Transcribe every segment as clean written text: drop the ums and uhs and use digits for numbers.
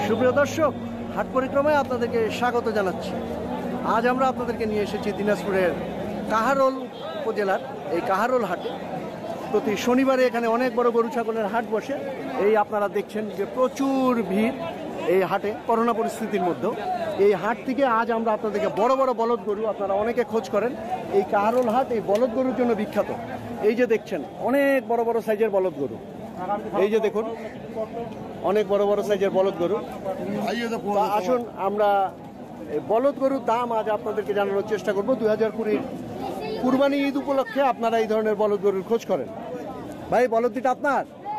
সুপ্রিয় দর্শক, হাট পরিক্রমায় আপনাদেরকে স্বাগত জানাচ্ছি। আজ আমরা আপনাদেরকে নিয়ে এসেছি দিনাজপুরের কাহারোল উপজেলার এই কাহারোল হাটে। প্রতি শনিবারে এখানে অনেক বড় গরু ছাগলের হাট বসে। এই আপনারা দেখছেন যে প্রচুর ভিড় এই হাটে করোনা পরিস্থিতির মধ্যেও। এই হাট থেকে আজ আমরা আপনাদেরকে বড় বড় বলদ গরু, আপনারা অনেকে খোঁজ করেন, এই কাহারোল হাট এই বলদ গরুর জন্য বিখ্যাত। এই যে দেখছেন অনেক বড় বড় সাইজের বলদ গরু, এই যে দেখুন অনেক বড় বড় সাইজের বলদ গরু। আসুন আমরা বলদ গরুর দাম আজ আপনাদেরকে জানানোর চেষ্টা করব। 2020 কুরবানি ঈদ উপলক্ষে আপনারা এই ধরনের বলদ গরুর খোঁজ করেন। ভাই, বলদ দুটা আপনার?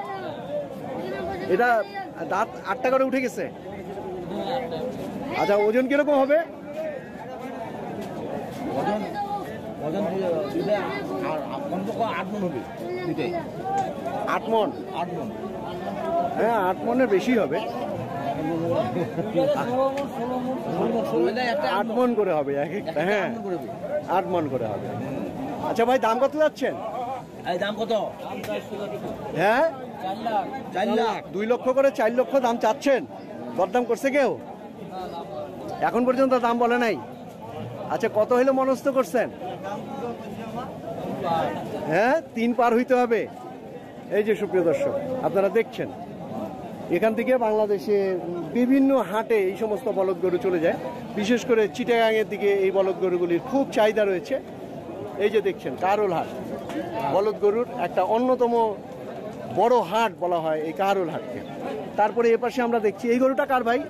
এটা দাঁত 8টা করে উঠে গেছে। আচ্ছা, ওজন কিরকম হবে? আট মন। হ্যাঁ, 8 মনের বেশি হবে। 8 মন করে হবে এক একটা। হ্যাঁ, 8 মন করে হবে। আচ্ছা ভাই, দাম কত যাচ্ছেন? দাম কত? হ্যাঁ, 4 লাখ। 2 লক্ষ করে 4 লক্ষ দাম চাচ্ছেন। দরদাম করছে কেউ? এখন পর্যন্ত দাম বলে নাই। আচ্ছা, কত হইলে মনস্থ করছেন? হ্যাঁ, 3 পার হইতে হবে। এই যে সুপ্রিয় দর্শক, আপনারা দেখছেন এখান থেকে বাংলাদেশে বিভিন্ন হাটে এই সমস্ত বলদ গরু চলে যায়। বিশেষ করে চিটাগাংয়ের দিকে এই বলদ গরুগুলির খুব চাহিদা রয়েছে। এই যে দেখছেন কাহারোল হাট, বলদ গরুর একটা অন্যতম বড় হাট বলা হয় এই কাহারোল হাটকে। তারপরে এ পাশে আমরা দেখছি এই গরুটা কার ভাই?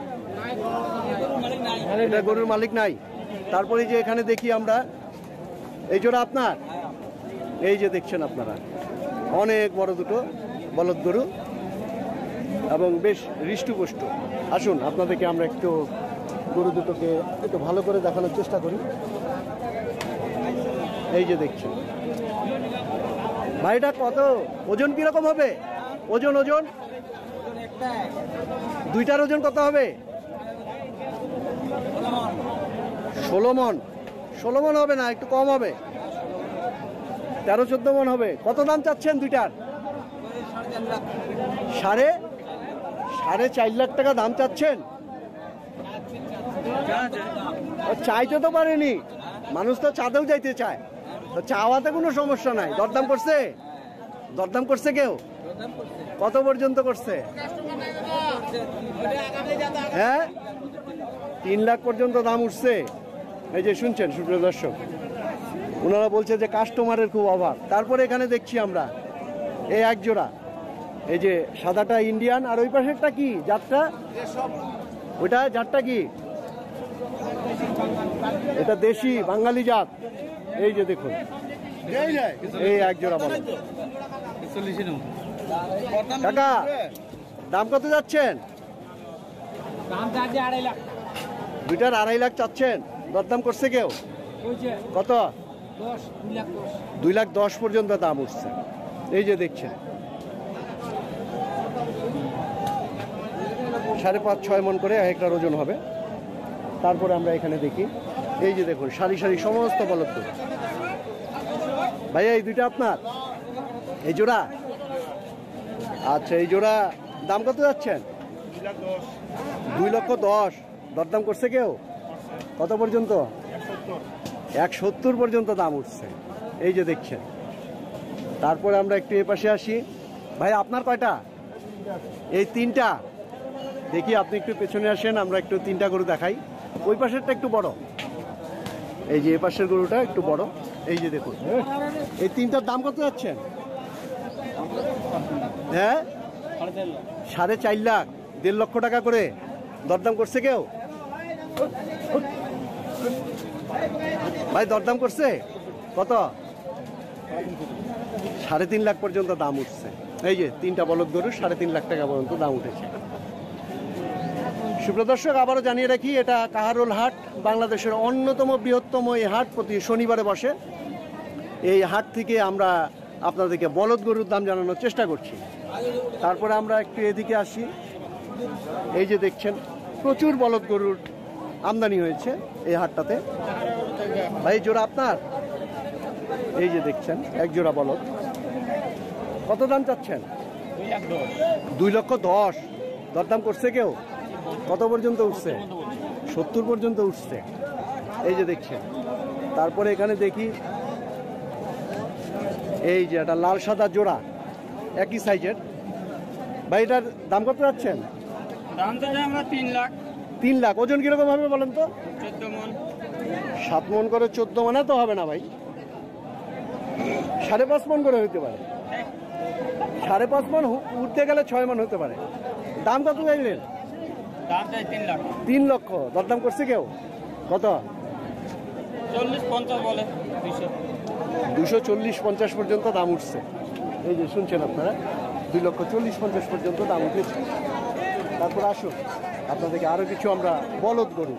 এটা গরুর মালিক নাই। তারপরে যে এখানে দেখি আমরা, এই জোড়া আপনার? এই যে দেখছেন আপনারা অনেক বড় দুটো বলদ গরু এবং বেশ হৃষ্টপুষ্ট। আসুন আপনাদেরকে আমরা একটু গরু দুটোকে একটু ভালো করে দেখানোর চেষ্টা করি। এই যে দেখছেন ভাইটা কত ওজন কিরকম হবে? ওজন ওজন দুইটার ওজন কত হবে? 16 মন। 16 মন হবে না, একটু কম হবে, 13-14 মন হবে। কত দাম চাচ্ছেন দুইটার? 4.5 লাখ টাকা দাম চাচ্ছেন। চাইতে তো পারেনি, মানুষ তো চাঁদেও যাইতে চায়, তো চাওয়াতে কোনো সমস্যা নাই। দরদাম করছে? দরদাম করছে কেউ? কত পর্যন্ত করছে? হ্যাঁ, 3 লাখ পর্যন্ত দাম উঠছে। এই যে শুনছেন সুপ্রিয় দর্শক, ওনারা বলছে যে কাস্টমারের খুব অভাব। তারপরে এখানে দেখছি আমরা এই এক জোড়া, এই যে সাদাটা ইন্ডিয়ান, আর ওই পাশেরটা কি জাতটা? ওইটা জাতটা কি? এটা দেশি বাঙালি জাত। এই যে দেখুন এই এক জোড়া বলেন। কাকা, দাম কত যাচ্ছেন? দুইটার 2.5 লাখ চাচ্ছেন। দরদাম করছে কেউ? কত? 2 লাখ 10 পর্যন্ত দাম উঠছে। এই যে দেখছেন 5.5-6 মন করে একটা ওজন হবে। তারপরে আমরা এখানে দেখি, এই যে দেখুন সারি সারি সমস্ত বলদ গরু। ভাইয়া, এই দুইটা আপনার? এই জোড়া? আচ্ছা, এই জোড়া দাম কত যাচ্ছেন? 2 লক্ষ 10। দরদাম করছে কেউ? কত পর্যন্ত? 170 পর্যন্ত দাম উঠছে। এই যে দেখছেন। তারপরে আমরা একটু এ পাশে আসি। ভাই, আপনার কয়টা? এই 3টা। দেখি আপনি একটু পেছনে আসেন, আমরা একটু 3টা গরু দেখাই। ওই পাশেরটা একটু বড়, এই যে এ পাশের গরুটা একটু বড়। এই যে দেখুন এই 3টার দাম কত যাচ্ছেন? হ্যাঁ, 4.5 লাখ, 1.5 লক্ষ টাকা করে। দরদাম করছে কেউ? ভাই, দরদাম করছে কত? 3.5 লাখ পর্যন্ত দাম উঠছে। এই যে 3টা বলদ গরু 3.5 লাখ টাকা পর্যন্ত দাম উঠেছে। সুপ্রদর্শক, আবারও জানিয়ে রাখি, এটা কাহারোল হাট, বাংলাদেশের অন্যতম বৃহত্তম এই হাট প্রতি শনিবারে বসে। এই হাট থেকে আমরা আপনাদেরকে বলদ গরুর দাম জানানোর চেষ্টা করছি। তারপরে আমরা একটু এদিকে আসি। এই যে দেখছেন প্রচুর বলদ গরুর আমদানি হয়েছে এই হাটটাতে। ভাই, জোড়া আপনার? এই যে দেখছেন এক জোড়া বলদ। কত দাম চাচ্ছেন? 2 লক্ষ 10। দরদাম করছে কেউ? কত পর্যন্ত উঠছে? 70 পর্যন্ত উঠছে। এই যে দেখছেন। তারপরে এখানে দেখি এই যে একটা লাল সাদা জোড়া একই সাইজের। ভাই এটার দাম কত যাচ্ছেন? দাম তো চাই আমরা 3 লাখ। 3 লাখ। ওজন কিরকম হবে বলেন তো? 14 মন। 7 মন করে 14 মানে তো হবে না ভাই, 5.5 মন করে হইতে পারে। 5.5 মন উঠতে গেলে 6 মন হতে পারে। দাম কত চাইলেন? দাম চাই 3 লাখ। 3 লক্ষ। দরদাম করছে কেউ? কত? 40-50 বলে 200। 240-50 পর্যন্ত দাম উঠছে। এই যে শুনছেন আপনারা, 2,40,50 পর্যন্ত দাম উঠেছে। তারপর আসুন আপনাদেরকে আরো কিছু আমরা বলদ গরু,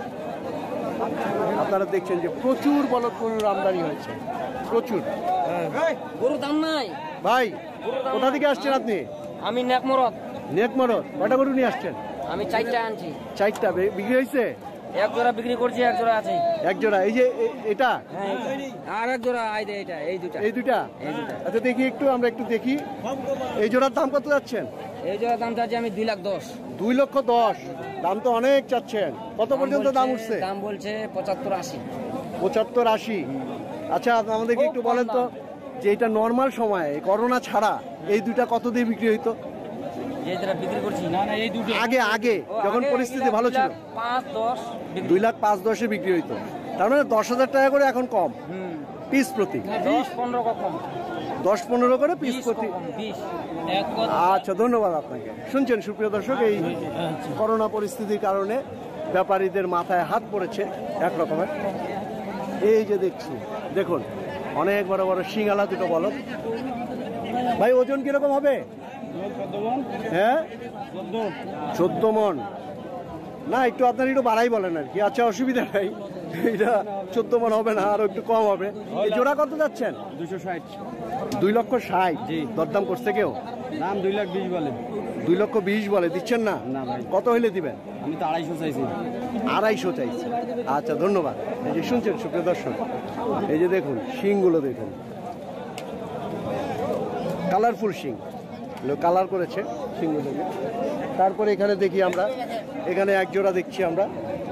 আপনারা দেখছেন যে প্রচুর বলদ গরুর আমদানি হয়েছে, প্রচুর। গরুর দাম নাই ভাই কোথা থেকে আসছেন আপনি? আমি নেকমরদ। নেকমরদ। কয়টা গরু নিয়ে আসছেন? আমি 4টা আনছি। 4টা বিক্রি হয়েছে? এক জোড়া বিক্রি করছি, এক জোড়া আছে। এক জোড়া। এই যে এটা আর এক জোড়া এটা এই দুটা। এই দুটা? আচ্ছা দেখি একটু, আমরা একটু দেখি। এই জোড়ার দাম কত যাচ্ছেন? এই জোড়া দাম চাচ্ছি আমি 2,10,000। 2,10,000। দাম তো অনেক চাচ্ছেন। কত পর্যন্ত দাম উঠছে? দাম বলছে 75-80। 75-80। আচ্ছা আমাদেরকে একটু বলেন তো যে এটা নর্মাল সময়ে, করোনা ছাড়া এই দুটা কত দিয়ে বিক্রি হইতো? যে যেটা বিক্রি করছি না না এই দুটো আগে আগে যখন পরিস্থিতি ভালো ছিল 5-10। 2,05,10-এ বিক্রি হইতো। তার মানে 10,000 টাকা করে এখন কম পিস প্রতি। 10-15 কম। 10-15 করে পিস 20 প্রতি। কম 20। আচ্ছা ধন্যবাদ আপনাকে। শুনছেন সুপ্রিয় দর্শক, এই করোনা পরিস্থিতির কারণে ব্যাপারীদের মাথায় হাত পড়েছে এক রকমের। এই যে দেখছি, দেখুন অনেক বড় বড় শিঙালা দুটো বলদ। ভাই ওজন কিরকম হবে? হ্যাঁ 14 মন। না একটু আপনার একটু বাড়াই বলেন আর কি। আচ্ছা অসুবিধা নাই, এটা 14 মন হবে না, আরো একটু কম হবে। এই জোড়া কত যাচ্ছেন? 260। 2,60,000। দরদাম করছে কেউ? দাম 2,20,000 বলে। 2,20,000 বলে। দিচ্ছেন না? না ভাই। কত হইলে দিবেন? আমি তো 250 চাইছি। 250 চাইছে। আচ্ছা ধন্যবাদ। এই যে শুনছেন সুপ্রিয় দর্শক, এই যে দেখুন শিংগুলো দেখুন, কালারফুল শিং, কালার করেছে শিংগুলোকে। তারপরে এখানে দেখি আমরা, এখানে এক জোড়া দেখছি আমরা।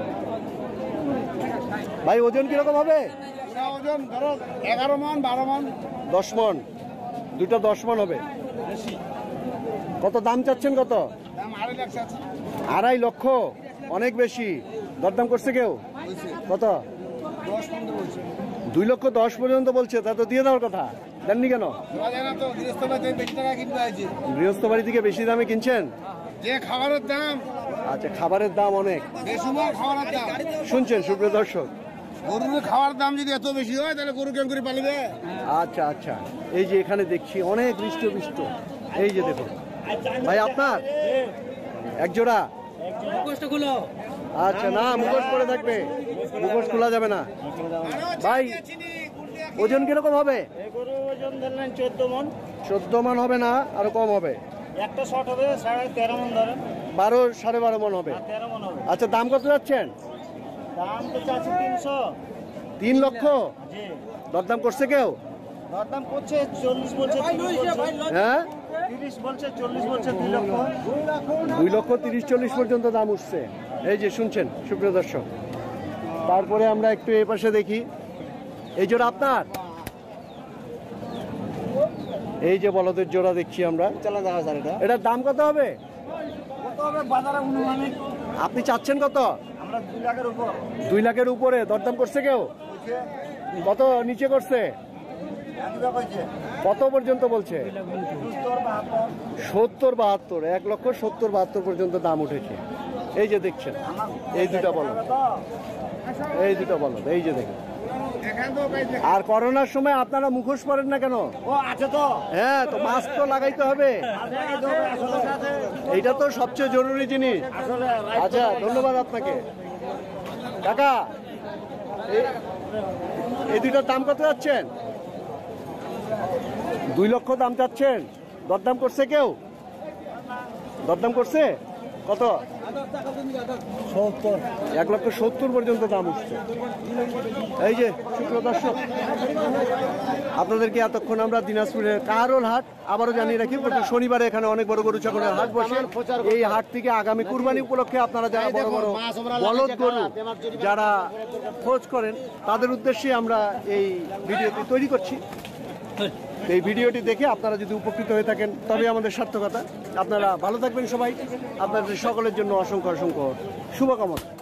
ভাই ওজন কিরকম হবে? ওজন ধরো 11 মন 12 মন। 10 মন। দুটো 10 মন হবে। কত দাম চাচ্ছেন? কত? দাম 2.5 লাখ চাচ্ছি। 2.5 লক্ষ। অনেক বেশি। দরদাম করছে কেউ? কত? 10-15 বলছে। 2,10,000 পর্যন্ত বলছে। তা তো দিয়ে দেওয়ার কথা, দেননি কেন? দেওয়া যায় না তো, গৃহস্থবাড়ি থেকে বেশি টাকা কিনতে হয়েছে। গৃহস্থবাড়ি থেকে বেশি দামে কিনছেন? যে খাবারের দাম, আচ্ছা খাবারের দাম অনেক। বেসুমার খাবারের দাম। শুনছেন সুপ্রিয় দর্শক? গরুর খাওয়ার দাম যদি এত বেশি হয় তাহলে গরু কেন করে পালবে? আচ্ছা আচ্ছা। এই যে এখানে দেখছি অনেক হৃষ্টপুষ্ট। এই যে দেখুন ভাই আপনার এক জোড়া? কষ্ট গুলো আচ্ছা না, মুখোশ পরে থাকবে, মুখোশ খোলা যাবে না। ভাই ওজন কিরকম হবে? গরু ওজন ধরলেন 14 মন। 14 মন হবে না, আরো কম হবে? একটা শট হবে 13.5 মন ধরেন। 12, 12.5 মন হবে। 13 মন হবে। আচ্ছা দাম কত যাচ্ছেন? দাম তো চাচ্ছি 300। 3 লক্ষ। জি। দরদাম করছে কেউ? দরদাম করছে 40 বলছে, 30 বলছে। হ্যাঁ 30 বলছে, 40 বলছে, 2 লক্ষ। 2,30,40 পর্যন্ত দাম উঠছে। এই যে শুনছেন সুপ্রিয় দর্শক। তারপরে আমরা একটু এই পাশে দেখি, এই জোড়া আপনার? এই যে বলদের জোড়া দেখছি আমরা, চালা দেখা যায় এটা। এটার দাম কত হবে? কত হবে বাজারে অনুমানিক? আপনি চাচ্ছেন কত? আমরা 2 লাখের উপর। 2 লাখের উপরে। দরদাম করছে কেউ? কত নিচে করছে? কত পর্যন্ত বলছে? 70-72। 1,70,72 পর্যন্ত দাম উঠেছে। এই যে দেখছেন এই দুটা বলদ, এই দুটো বলদ, এই যে দেখেন। আর করোনার সময় আপনারা মুখোশ পরেন না কেন? ও আছে তো। হ্যাঁ তো মাস্ক তো লাগাইতে হবে, এইটা তো সবচেয়ে জরুরি জিনিস। আচ্ছা ধন্যবাদ আপনাকে কাকা। এই দুটার দাম কত যাচ্ছেন? 2 লক্ষ দাম চাচ্ছেন। দরদাম করছে কেউ? দরদাম করছে কত? 1,70,000 পর্যন্ত দাম উঠছে। এই যে সুপ্রিয় দর্শক, আপনাদেরকে এতক্ষণ আমরা দিনাজপুরের কাহারোল হাট আবারও জানিয়ে রাখি, প্রতি শনিবারে এখানে অনেক বড় গরু ছাগলের হাট বসে। এই হাট থেকে আগামী কুরবানি উপলক্ষে আপনারা যারা বড় বড় বলদ গরু যারা খোঁজ করেন তাদের উদ্দেশ্যে আমরা এই ভিডিওটি তৈরি করছি। এই ভিডিওটি দেখে আপনারা যদি উপকৃত হয়ে থাকেন তবে আমাদের সার্থকতা। আপনারা ভালো থাকবেন সবাই, আপনাদের সকলের জন্য অসংখ্য অসংখ্য শুভকামনা।